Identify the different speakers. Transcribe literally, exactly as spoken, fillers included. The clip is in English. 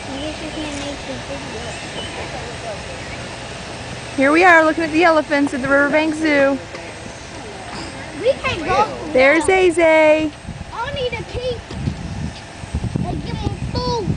Speaker 1: Here we are looking at the elephants at the Riverbank Zoo.
Speaker 2: We can go.
Speaker 1: There's Aze.
Speaker 2: I need a key. Like, give him food.